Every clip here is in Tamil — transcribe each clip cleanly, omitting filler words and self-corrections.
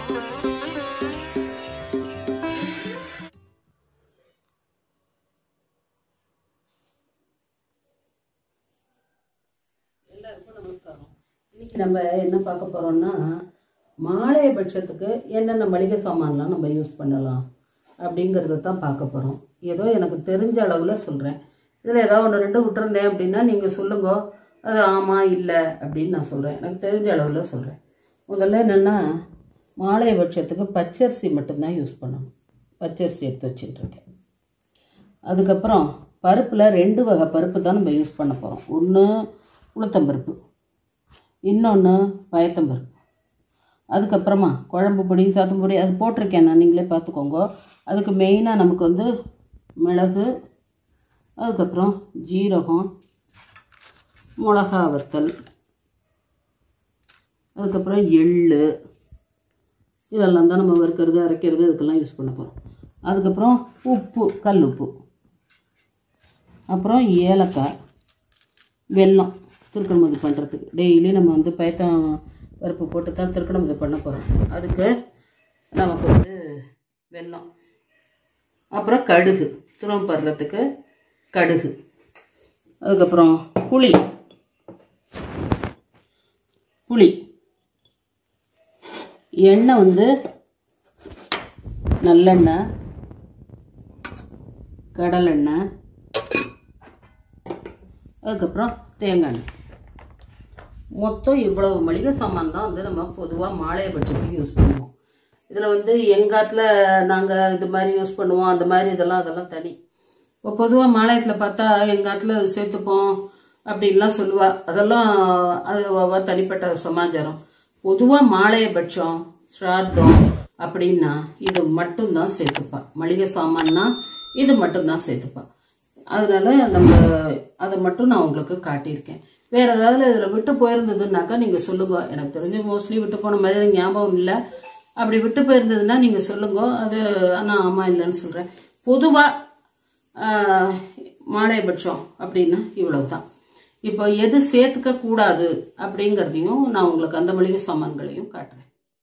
எல்லாருக்கும் நமஸ்காரம். இன்னைக்கு நம்ம என்ன பார்க்க போறோம்னா, மாலைய பட்சத்துக்கு என்னென்ன மளிகை சாமான்லாம் நம்ம யூஸ் பண்ணலாம் அப்படிங்கிறத தான் பார்க்க போகிறோம். ஏதோ எனக்கு தெரிஞ்ச அளவில் சொல்கிறேன். இதில் ஏதோ ஒன்று ரெண்டு விட்டுருந்தேன் அப்படின்னா நீங்கள் சொல்லுங்க, அது ஆமாம் இல்லை அப்படின்னு நான் சொல்கிறேன். எனக்கு தெரிஞ்ச அளவில் சொல்கிறேன். முதல்ல என்னென்னா, மாலைய பட்சத்துக்கு பச்சரிசி மட்டும்தான் யூஸ் பண்ணணும். பச்சரிசி எடுத்து வச்சுட்டுருக்கேன். அதுக்கப்புறம் பருப்பில் 2 வகை பருப்பு தான் நம்ம யூஸ் பண்ண போகிறோம். ஒன்று உளுத்தம்பருப்பு, இன்னொன்று பயத்தம்பருப்பு. அதுக்கப்புறமா குழம்பு பொடி, சாதம் பொடி அது போட்டிருக்கேன் நான், நீங்களே பார்த்துக்கோங்க. அதுக்கு மெயினாக நமக்கு வந்து மிளகு, அதுக்கப்புறம் ஜீரகம், மிளகா வத்தல், அதுக்கப்புறம் எள்ளு, இதெல்லாம் தான் நம்ம வறுக்கிறது அரைக்கிறது இதுக்கெல்லாம் யூஸ் பண்ண போகிறோம். அதுக்கப்புறம் உப்பு, கல் உப்பு, அப்புறம் ஏலக்காய், வெல்லம் திருக்கணமது பண்ணுறதுக்கு. டெய்லி நம்ம வந்து பயத்தம் பருப்பு போட்டு தான் திருக்கணமது பண்ண போகிறோம். அதுக்கு நமக்கு வந்து வெல்லம், அப்புறம் கடுகு, திரும்ப படுறதுக்கு கடுகு, அதுக்கப்புறம் புளி, எண்ணெய் வந்து நல்லெண்ணெய், கடலெண்ணெய், அதுக்கப்புறம் தேங்காய் எண்ணெய். மொத்தம் இவ்வளவு மளிகை சாமான் தான் வந்து நம்ம பொதுவாக மாலைய பட்சத்துக்கு யூஸ் பண்ணுவோம். இதில் வந்து எங்காத்தில் நாங்கள் இது மாதிரி யூஸ் பண்ணுவோம், அந்த மாதிரி அதெல்லாம் தனி. இப்போ பொதுவாக மாலையத்தில் பார்த்தா எங்காத்தில் அது சேர்த்துப்போம் அப்படின்லாம் சொல்லுவா. அதெல்லாம் அது தனிப்பட்ட சமாச்சாரம். பொதுவாக மாலைய பட்சம் ஸ்ரார்த்தம் அப்படின்னா இது மட்டும்தான் சேர்த்துப்பா. மளிகை சாமான்னா இது மட்டும்தான் சேர்த்துப்பா. அதனால நம்ம அதை மட்டும் நான் உங்களுக்கு காட்டியிருக்கேன். வேறு ஏதாவது இதில் விட்டு போயிருந்ததுன்னாக்கா நீங்கள் சொல்லுங்க. எனக்கு தெரிஞ்சு மோஸ்ட்லி விட்டு போன மாதிரி எனக்கு ஞாபகம் இல்லை. அப்படி விட்டு போயிருந்ததுன்னா நீங்கள் சொல்லுங்க. அது ஆனால் ஆமாம் இல்லைன்னு சொல்கிறேன். பொதுவாக மாலையபட்சம் அப்படின்னா இவ்வளவு தான். இப்போ எது சேர்த்துக்க கூடாது அப்படிங்கிறதையும் நான் உங்களுக்கு அந்த மளிகை சாமான்களையும் காட்டுறேன்.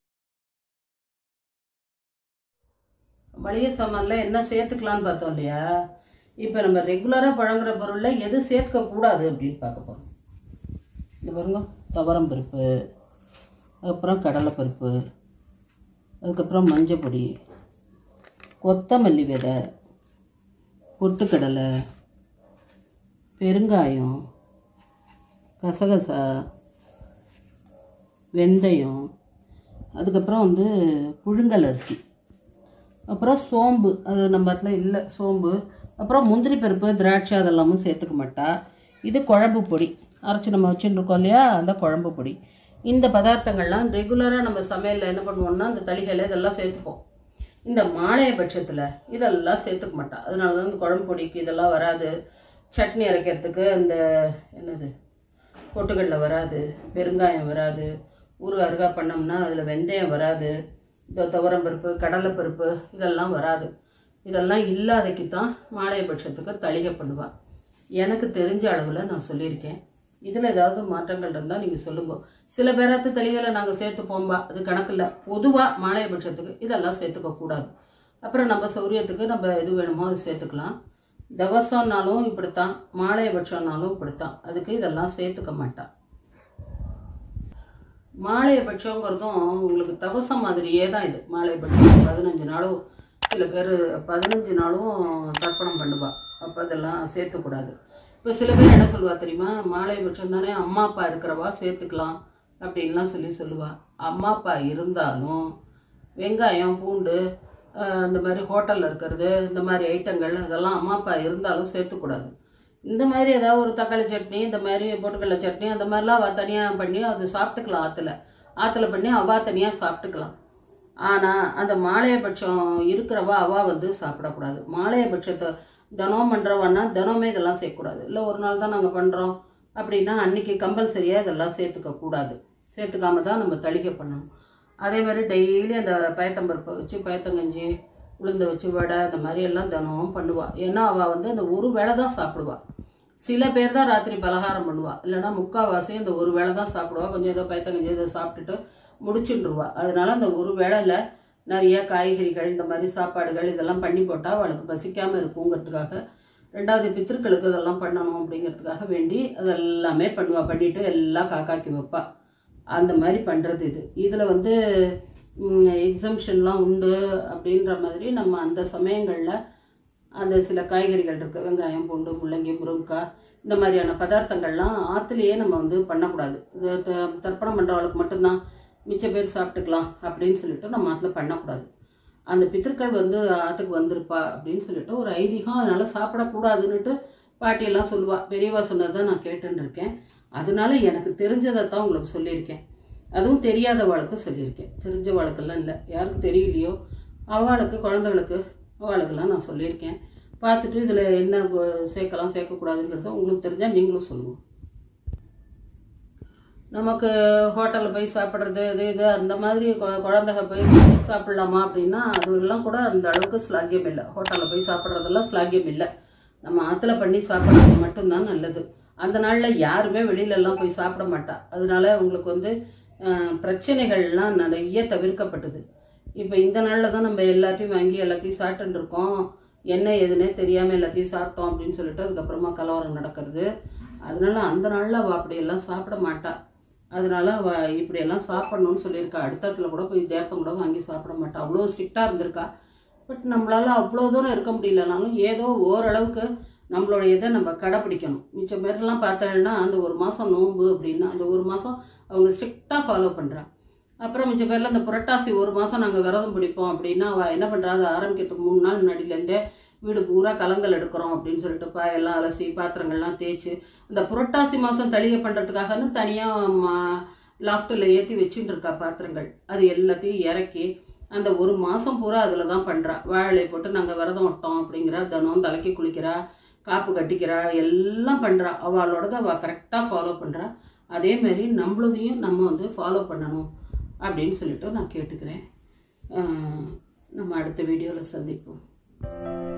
மளிகை சாமானில் என்ன சேர்த்துக்கலான்னு பார்த்தோம் இல்லையா? இப்போ நம்ம ரெகுலராக பழங்குற பொருளில் எது சேர்க்கக்கூடாது அப்படின்னு பார்க்க போகிறோம். இந்த பாருங்க, துவரம் பருப்பு, அதுக்கப்புறம் கடலைப்பருப்பு, அதுக்கப்புறம் மஞ்சள் பொடி, கொத்தமல்லி விதை, பொட்டுக்கடலை, பெருங்காயம், கசகசா, வெந்தயம், அதுக்கப்புறம் வந்து புழுங்கல் அரிசி, அப்புறம் சோம்பு, அது நம்ம இடத்துல இல்லை சோம்பு, அப்புறம் முந்திரி பருப்பு, திராட்சை அதெல்லாமும் சேர்த்துக்க மாட்டா. இது குழம்பு பொடி, அரைச்சி நம்ம வச்சுருக்கோம் இல்லையா, அந்த குழம்பு பொடி. இந்த பதார்த்தங்கள்லாம் ரெகுலராக நம்ம சமையலில் என்ன பண்ணுவோம்னா இந்த தளிகளை இதெல்லாம் சேர்த்துப்போம். இந்த மாலைய பட்சத்தில் இதெல்லாம் சேர்த்துக்க மாட்டா. அதனால தான் இந்த குழம்பு பொடிக்கு இதெல்லாம் வராது. சட்னி அரைக்கிறதுக்கு அந்த என்னது பொட்டுக்கடலை வராது, பெருங்காயம் வராது, ஊறுகாய் பண்ணோம்னா அதில் வெந்தயம் வராது, இந்த துவரம்பருப்பு, கடலைப்பருப்பு இதெல்லாம் வராது. இதெல்லாம் இல்லாதக்கு தான் மாலைய பட்சத்துக்கு தளிகை பண்ணுவாள். எனக்கு தெரிஞ்ச அளவில் நான் சொல்லியிருக்கேன். இதில் ஏதாவது மாற்றங்கள் இருந்தால் நீங்கள் சொல்லுங்க. சில பேராத்து தளிகளை நாங்கள் சேர்த்துப்போம்பா, அது கணக்கில். பொதுவாக மாலைய பட்சத்துக்கு இதெல்லாம் சேர்த்துக்கக்கூடாது. அப்புறம் நம்ம சௌரியத்துக்கு நம்ம எது வேணுமோ அது சேர்த்துக்கலாம். தவசம்னாலும் இப்படித்தான், மாலைய பட்சம்னாலும் இப்படித்தான். அதுக்கு இதெல்லாம் சேர்த்துக்க மாட்டான். மாலைய பட்சங்கிறதும் உங்களுக்கு தவசம் மாதிரியே தான் இது. மாலைய பட்சம் 15 நாளும், சில பேர் 15 நாளும் தர்ப்பணம் பண்ணுவா. அப்போ அதெல்லாம் சேர்த்துக்கூடாது. இப்போ சில பேர் என்ன சொல்லுவா தெரியுமா, மாலைய பட்சம் தானே, அம்மா அப்பா இருக்கிறவா சேர்த்துக்கலாம் அப்படின்லாம் சொல்லுவா. அம்மா அப்பா இருந்தாலும் வெங்காயம், பூண்டு, இந்த மாதிரி ஹோட்டலில் இருக்கிறது, இந்த மாதிரி ஐட்டங்கள் அதெல்லாம் அம்மா அப்பா இருந்தாலும் சேர்த்துக்கூடாது. இந்த மாதிரி ஏதாவது ஒரு தக்காளி சட்னி, இந்த மாதிரி பொட்டுக்கடலை சட்னி, அந்த மாதிரிலாம் அவள் தனியாக பண்ணி அது சாப்பிட்டுக்கலாம். ஆற்றுல பண்ணி அவள் தனியாக சாப்பிட்டுக்கலாம். ஆனால் அந்த மாலைய பட்சம் இருக்கிறவா அவள் வந்து சாப்பிடக்கூடாது. மாலைய பட்சத்தை தினம் பண்ணுறவான்னா தினமே இதெல்லாம் சேர்க்கக்கூடாது. இல்லை ஒரு நாள் தான் நாங்கள் பண்ணுறோம் அப்படின்னா அன்றைக்கி கம்பல்சரியாக இதெல்லாம் சேர்த்துக்கக்கூடாது. சேர்த்துக்காம தான் நம்ம தளிகை பண்ணணும். அதே மாதிரி டெய்லி அந்த பயத்தம்பருப்பை வச்சு பயத்தங்கஞ்சி, உளுந்த வச்சு வடை, அந்த மாதிரி எல்லாம் தினமும் பண்ணுவாள். ஏன்னா அவள் வந்து அந்த ஒரு வேளை தான் சாப்பிடுவாள். சில பேர் தான் ராத்திரி பலகாரம் பண்ணுவாள். இல்லைன்னா முக்கால்வாசி அந்த ஒரு வேளை தான் சாப்பிடுவாள். கொஞ்சம் ஏதோ பயத்தங்கஞ்சி இதை சாப்பிட்டுட்டு முடிச்சுட்டுருவா. அதனால அந்த ஒரு வேளையில் நிறைய காய்கறிகள் இந்த மாதிரி சாப்பாடுகள் இதெல்லாம் பண்ணி போட்டால் அவளுக்கு பசிக்காமல் இருக்குங்கிறதுக்காக, ரெண்டாவது பித்திருக்களுக்கு இதெல்லாம் பண்ணணும் அப்படிங்கிறதுக்காக வேண்டி அதெல்லாமே பண்ணுவாள். பண்ணிவிட்டு எல்லாம் காக்காக்கி வைப்பாள். அந்த மாதிரி பண்ணுறது இது. இதில் வந்து எக்ஸம்ஷன்லாம் உண்டு அப்படின்ற மாதிரி நம்ம அந்த சமயங்களில் அந்த சில காய்கறிகள் இருக்குது, வெங்காயம், பூண்டு, முள்ளங்கி, முருங்கைக்காய், இந்த மாதிரியான பதார்த்தங்கள்லாம் ஆற்றுலையே நம்ம வந்து பண்ணக்கூடாது. இது தர்ப்பணம் பண்ணுறவளுக்கு மட்டும்தான் மிச்ச பேர் சாப்பிட்டுக்கலாம் அப்படின்னு சொல்லிட்டு நம்ம ஆற்றுல பண்ணக்கூடாது. அந்த பித்திருக்கள் வந்து ஆற்றுக்கு வந்திருப்பா அப்படின்னு சொல்லிட்டு ஒரு ஐதீகம். அதனால் சாப்பிடக்கூடாதுன்னுட்டு பாட்டியெல்லாம் சொல்லுவாள். பெரியவா சொன்னதை நான் கேட்டுன்னு இருக்கேன். அதனால எனக்கு தெரிஞ்சதை தான் உங்களுக்கு சொல்லியிருக்கேன். அதுவும் தெரியாதவாளுக்கு சொல்லியிருக்கேன். தெரிஞ்ச வாழ்க்கெல்லாம் இல்லை, யாருக்கு தெரியலையோ அவளுக்கு, குழந்தைகளுக்கு, அவளுக்கெல்லாம் நான் சொல்லியிருக்கேன். பார்த்துட்டு இதில் என்ன சேர்க்கலாம் சேர்க்கக்கூடாதுங்கிறத உங்களுக்கு தெரிஞ்சால் நீங்களும் சொல்லுவோம். நமக்கு ஹோட்டலில் போய் சாப்பிட்றது இது அந்த மாதிரி குழந்தைங்க போய் சாப்பிட்லாமா அப்படின்னா அதெல்லாம் கூட அந்த அளவுக்கு ஸ்லாக்கியம் இல்லை. ஹோட்டலில் போய் சாப்பிட்றதெல்லாம் ஸ்லாக்கியம் இல்லை. நம்ம ஆற்றுல பண்ணி சாப்பிட்றது மட்டும்தான் நல்லது. அந்த நாளில் யாருமே வெளியிலலாம் போய் சாப்பிட மாட்டா. அதனால உங்களுக்கு வந்து பிரச்சனைகள்லாம் நிறைய தவிர்க்கப்பட்டது. இப்போ இந்த நாளில் தான் நம்ம எல்லாத்தையும் வாங்கி எல்லாத்தையும் சாப்பிட்டுட்டு இருக்கோம். என்ன எதுனே தெரியாமல் எல்லாத்தையும் சாப்பிட்டோம் அப்படின்னு சொல்லிட்டு அதுக்கப்புறமா கலவரம் நடக்கிறது. அதனால அந்த நாளில் அவள் அப்படியெல்லாம் சாப்பிட மாட்டா. அதனால அவள் இப்படியெல்லாம் சாப்பிட்ணுன்னு சொல்லியிருக்கா. அடுத்தத்துல கூட போய் தேர்த்தம் கூட வாங்கி சாப்பிட மாட்டா. அவ்வளோ ஸ்ட்ரிக்டாக இருந்திருக்கா. பட் நம்மளால் அவ்வளோ தூரம் இருக்க முடியலனாலும் ஏதோ ஓரளவுக்கு நம்மளோட இதை நம்ம கடைப்பிடிக்கணும். மிச்சம் பேரெல்லாம் பார்த்தோன்னா அந்த ஒரு மாதம் நோன்பு அப்படின்னா அந்த ஒரு மாதம் அவங்க ஸ்ட்ரிக்டாக ஃபாலோ பண்ணுறான். அப்புறம் மிச்சம் பேரில் அந்த புரட்டாசி ஒரு மாதம் நாங்கள் விரதம் பிடிப்போம் அப்படின்னா அவள் என்ன பண்ணுறா, அது ஆரம்பிக்கிறதுக்கு 3 நாள் முன்னாடியிலேருந்தே வீடு பூரா கலங்கள் எடுக்கிறோம் அப்படின்னு சொல்லிட்டு பாயெல்லாம் அலசி பாத்திரங்கள்லாம் தேய்ச்சி அந்த புரட்டாசி மாதம் தளிகை பண்ணுறதுக்காகன்னு தனியாக லாஃப்ட்டில் ஏற்றி வச்சுட்டு இருக்கா பாத்திரங்கள். அது எல்லாத்தையும் இறக்கி அந்த ஒரு மாதம் பூரா அதில் தான் பண்ணுறா. வாழை போட்டு நாங்கள் விரதம் விட்டோம் அப்படிங்கிறா. தினம் தலைக்கு குளிக்கிறா, காப்பு கட்டிக்கிறா, எல்லாம் பண்ணுறா. அவளோடது அவள் கரெக்டாக ஃபாலோ பண்ணுறா. அதேமாரி நம்மளதையும் நம்ம வந்து ஃபாலோ பண்ணணும் அப்படின்னு சொல்லிட்டு நான் கேட்டுக்கிறேன். நம்ம அடுத்த வீடியோவில் சந்திப்போம்.